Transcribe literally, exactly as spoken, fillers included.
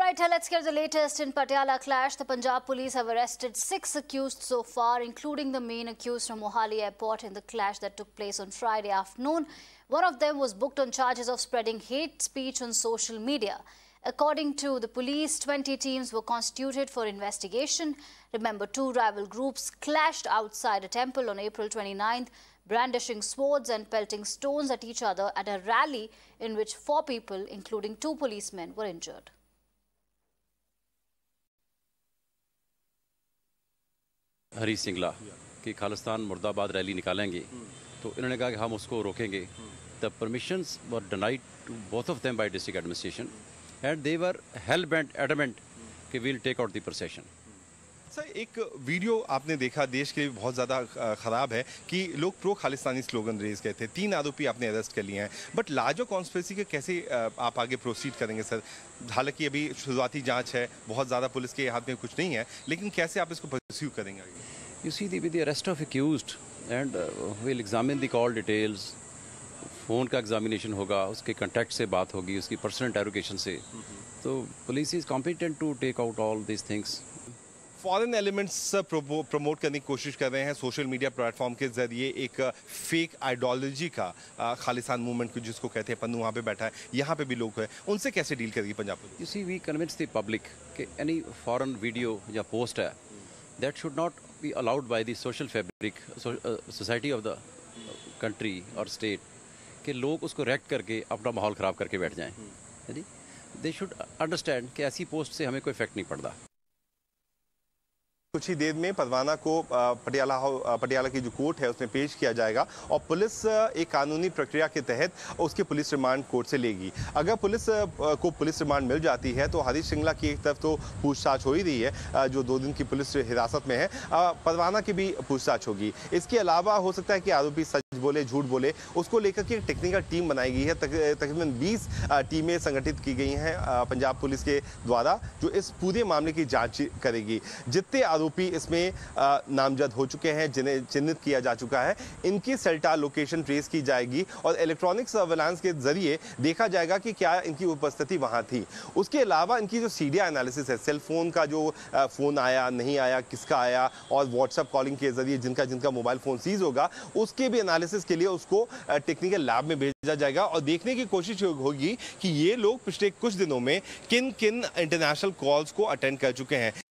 Right, let's get the latest in Patiala clash. The Punjab police have arrested six accused so far, including the main accused from Mohali Airport in the clash that took place on Friday afternoon. One of them was booked on charges of spreading hate speech on social media. According to the police, twenty teams were constituted for investigation. Remember, two rival groups clashed outside a temple on April twenty-ninth, brandishing swords and pelting stones at each other at a rally in which four people, including two policemen, were injured. हरी सिंगला की खालिस्तान मुर्दाबाद rally निकालेंगे तो इन्होंने कहा कि हम उसको रोकेंगे. The permissions were denied to both of them by district administration and they were hell bent adamant कि we'll take out the procession. Sir, एक वीडियो आपने देखा, देश के लिए बहुत ज़्यादा ख़राब है कि लोग प्रो खालिस्तानी स्लोगन रेज गए थे. तीन आरोपी आपने अरेस्ट कर लिए हैं, बट लार्जर कॉन्स्पिरेसी के कैसे आप आगे प्रोसीड करेंगे सर? हालांकि अभी शुरुआती जांच है, बहुत ज़्यादा पुलिस के हाथ में कुछ नहीं है, लेकिन कैसे आप इसको परस्यू करेंगे आगे? You see the with the arrest of accused and will examine the call details. Phone का एग्जामिनेशन होगा, उसके कॉन्टैक्ट से बात होगी, उसकी पर्सनल इंटेरोगेशन से. तो police is competent to take out all this things. Foreign elements promote करने की कोशिश कर रहे हैं सोशल मीडिया प्लेटफॉर्म के जरिए. एक फेक आइडियोलॉजी का खालिस्तान मूवमेंट को जिसको कहते हैं, पन्नू वहाँ पे बैठा है, यहाँ पे भी लोग हैं, उनसे कैसे डील करेगी Punjab police? You see we convince the public कि एनी फॉरेन वीडियो या पोस्ट है that should not be allowed by the social fabric society of the country और स्टेट, कि लोग उसको रेक्ट करके अपना माहौल ख़राब करके बैठ जाएँ. जी, दे शुड अंडरस्टैंड कि ऐसी पोस्ट से हमें कोई इफेक्ट नहीं पड़ता. कुछ ही देर में परवाना को पटियाला पटियाला की जो कोर्ट है उसमें पेश किया जाएगा और पुलिस एक कानूनी प्रक्रिया के तहत उसके पुलिस रिमांड कोर्ट से लेगी. अगर पुलिस को पुलिस रिमांड मिल जाती है तो हरीश सिंगला की एक तरफ तो पूछताछ हो ही रही है, जो दो दिन की पुलिस हिरासत में है. परवाना की भी पूछताछ होगी. इसके अलावा हो सकता है कि आरोपी सच बोले झूठ बोले, उसको लेकर के एक टेक्निकल टीम बनाई गई है. तकरीबन बीस टीमें संगठित की गई हैं पंजाब पुलिस के द्वारा, जो इस पूरे मामले की जाँच करेगी. जितने आरोपी इसमें नामजद हो चुके हैं, जिन्हें चिन्हित किया जा चुका है, इनकी सेल्टार लोकेशन ट्रेस की जाएगी और इलेक्ट्रॉनिक सर्वेलांस के जरिए देखा जाएगा कि क्या इनकी उपस्थिति वहां थी. उसके अलावा इनकी जो सीडिया एनालिसिस है, सेल फोन का जो फोन आया नहीं आया, किसका आया, और व्हाट्सएप कॉलिंग के जरिए जिनका जिनका मोबाइल फोन सीज होगा, उसके भी एनालिसिस के लिए उसको टेक्निकल लैब में भेजा जाएगा और देखने की कोशिश होगी कि ये लोग पिछले कुछ दिनों में किन किन इंटरनेशनल कॉल्स को अटेंड कर चुके हैं.